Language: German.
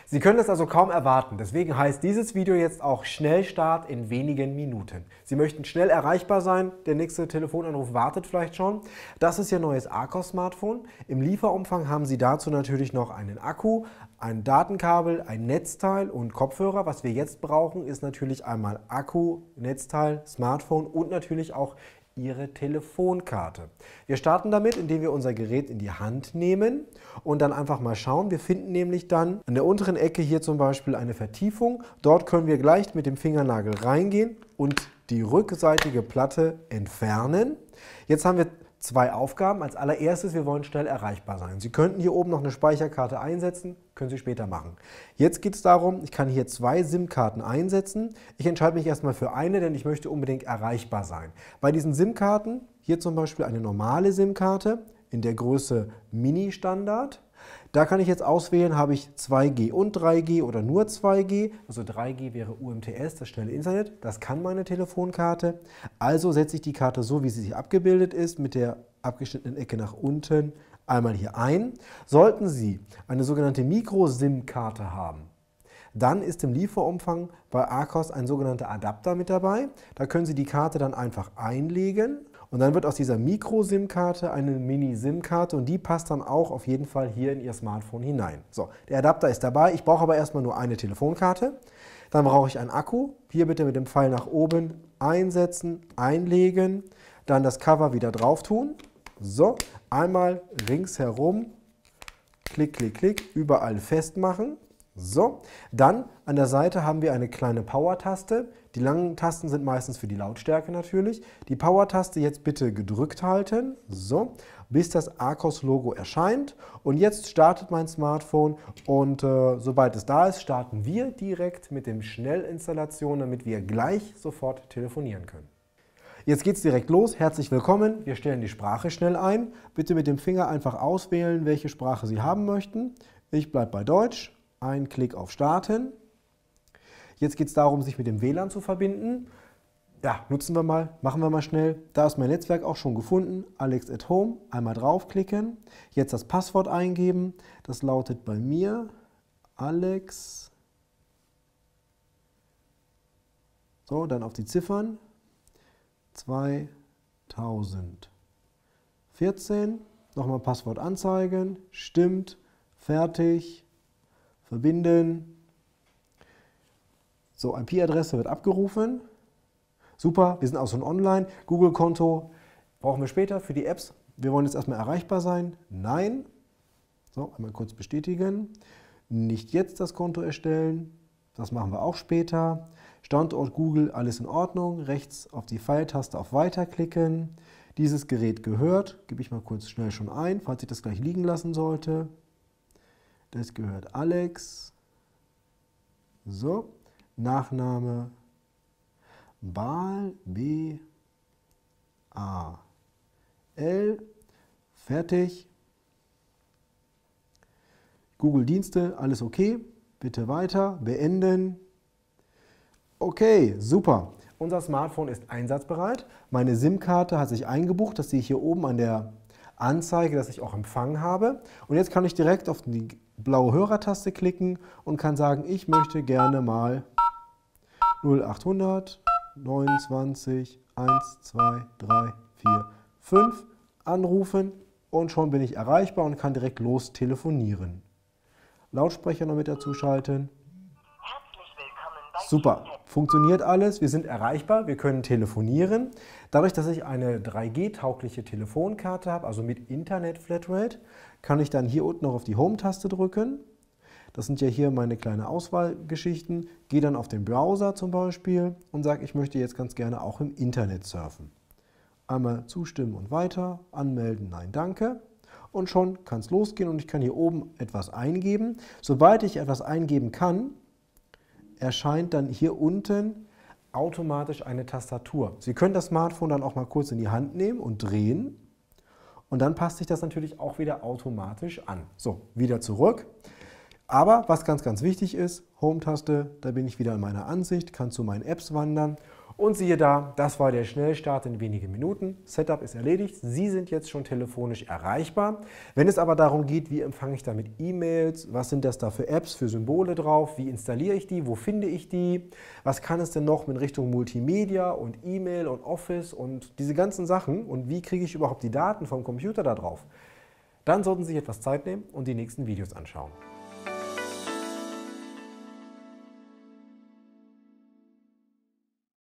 Sie können es also kaum erwarten, deswegen heißt dieses Video jetzt auch Schnellstart in wenigen Minuten. Sie möchten schnell erreichbar sein, der nächste Telefonanruf wartet vielleicht schon. Das ist Ihr neues Archos-Smartphone. Im Lieferumfang haben Sie dazu natürlich noch einen Akku, ein Datenkabel, ein Netzteil und Kopfhörer. Was wir jetzt brauchen, ist natürlich einmal Akku, Netzteil, Smartphone und natürlich auch Ihre Telefonkarte. Wir starten damit, indem wir unser Gerät in die Hand nehmen und dann einfach mal schauen. Wir finden nämlich dann an der unteren Ecke hier zum Beispiel eine Vertiefung. Dort können wir gleich mit dem Fingernagel reingehen und die rückseitige Platte entfernen. Jetzt haben wir zwei Aufgaben. Als allererstes, wir wollen schnell erreichbar sein. Sie könnten hier oben noch eine Speicherkarte einsetzen, können Sie später machen. Jetzt geht es darum, ich kann hier zwei SIM-Karten einsetzen. Ich entscheide mich erstmal für eine, denn ich möchte unbedingt erreichbar sein. Bei diesen SIM-Karten, hier zum Beispiel eine normale SIM-Karte in der Größe Mini-Standard. Da kann ich jetzt auswählen, habe ich 2G und 3G oder nur 2G. Also 3G wäre UMTS, das schnelle Internet. Das kann meine Telefonkarte. Also setze ich die Karte so, wie sie sich abgebildet ist, mit der abgeschnittenen Ecke nach unten einmal hier ein. Sollten Sie eine sogenannte Micro-SIM-Karte haben, dann ist im Lieferumfang bei Archos ein sogenannter Adapter mit dabei. Da können Sie die Karte dann einfach einlegen. Und dann wird aus dieser Micro-SIM-Karte eine Mini-SIM-Karte und die passt dann auch auf jeden Fall hier in Ihr Smartphone hinein. So, der Adapter ist dabei. Ich brauche aber erstmal nur eine Telefonkarte. Dann brauche ich einen Akku. Hier bitte mit dem Pfeil nach oben einsetzen, einlegen, dann das Cover wieder drauf tun. So, einmal ringsherum, klick, klick, klick, überall festmachen. So, dann an der Seite haben wir eine kleine Power-Taste. Die langen Tasten sind meistens für die Lautstärke natürlich. Die Power-Taste jetzt bitte gedrückt halten, so, bis das Archos-Logo erscheint. Und jetzt startet mein Smartphone und sobald es da ist, starten wir direkt mit dem Schnellinstallation, damit wir gleich sofort telefonieren können. Jetzt geht es direkt los. Herzlich willkommen. Wir stellen die Sprache schnell ein. Bitte mit dem Finger einfach auswählen, welche Sprache Sie haben möchten. Ich bleibe bei Deutsch. Ein Klick auf Starten. Jetzt geht es darum, sich mit dem WLAN zu verbinden. Ja, nutzen wir mal, machen wir mal schnell. Da ist mein Netzwerk auch schon gefunden. Alex at Home. Einmal draufklicken. Jetzt das Passwort eingeben. Das lautet bei mir Alex. So, dann auf die Ziffern. 2014. Nochmal Passwort anzeigen. Stimmt. Fertig. Verbinden. So, IP-Adresse wird abgerufen. Super, wir sind auch schon online. Google-Konto brauchen wir später für die Apps. Wir wollen jetzt erstmal erreichbar sein. Nein. So, einmal kurz bestätigen. Nicht jetzt das Konto erstellen. Das machen wir auch später. Standort Google, alles in Ordnung. Rechts auf die Pfeiltaste auf Weiter klicken. Dieses Gerät gehört. Gebe ich mal kurz schnell schon ein, falls ich das gleich liegen lassen sollte. Das gehört Alex. So, Nachname Baal, B-A-L. Fertig. Google-Dienste, alles okay. Bitte weiter, beenden. Okay, super. Unser Smartphone ist einsatzbereit. Meine SIM-Karte hat sich eingebucht. Das sehe ich hier oben an der Anzeige, dass ich auch Empfang habe. Und jetzt kann ich direkt auf die blaue Hörertaste klicken und kann sagen, ich möchte gerne mal 0800 29 1 2 3 4 5 anrufen und schon bin ich erreichbar und kann direkt los telefonieren. Lautsprecher noch mit dazu schalten. Super, funktioniert alles, wir sind erreichbar, wir können telefonieren. Dadurch, dass ich eine 3G-taugliche Telefonkarte habe, also mit Internet-Flatrate, kann ich dann hier unten noch auf die Home-Taste drücken. Das sind ja hier meine kleinen Auswahlgeschichten. Gehe dann auf den Browser zum Beispiel und sage, ich möchte jetzt ganz gerne auch im Internet surfen. Einmal zustimmen und weiter, anmelden, nein, danke. Und schon kann es losgehen und ich kann hier oben etwas eingeben. Sobald ich etwas eingeben kann, erscheint dann hier unten automatisch eine Tastatur. Sie können das Smartphone dann auch mal kurz in die Hand nehmen und drehen und dann passt sich das natürlich auch wieder automatisch an. So, wieder zurück. Aber was ganz, ganz wichtig ist, Home-Taste, da bin ich wieder in meiner Ansicht, kann zu meinen Apps wandern Und siehe da, das war der Schnellstart in wenigen Minuten. Setup ist erledigt. Sie sind jetzt schon telefonisch erreichbar. Wenn es aber darum geht, wie empfange ich damit E-Mails, was sind das da für Apps, für Symbole drauf, wie installiere ich die, wo finde ich die, was kann es denn noch in Richtung Multimedia und E-Mail und Office und diese ganzen Sachen und wie kriege ich überhaupt die Daten vom Computer da drauf, dann sollten Sie sich etwas Zeit nehmen und die nächsten Videos anschauen.